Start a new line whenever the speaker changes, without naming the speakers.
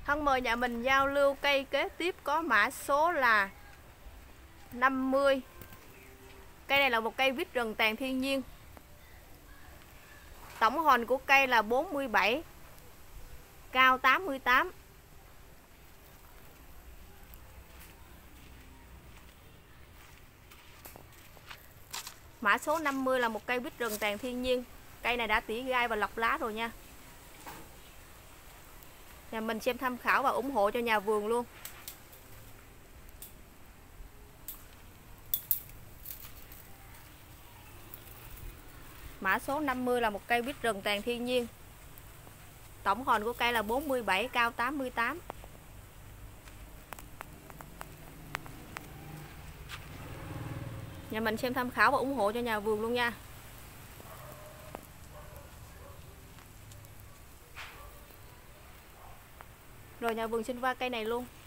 Thân mời nhà mình giao lưu cây kế tiếp có mã số là 50. Cây này là một cây vít rừng tàn thiên nhiên. Tổng hoành của cây là 47, cao 88. Mã số 50 là một cây vít rừng tàn thiên nhiên. Cây này đã tỉa gai và lọc lá rồi nha. Nhà mình xem tham khảo và ủng hộ cho nhà vườn luôn. Mã số 50 là một cây vít rừng tàn thiên nhiên. Tổng hoành của cây là 47, cao 88. Nhà mình xem tham khảo và ủng hộ cho nhà vườn luôn nha. Rồi nhà vườn xin qua cây này luôn.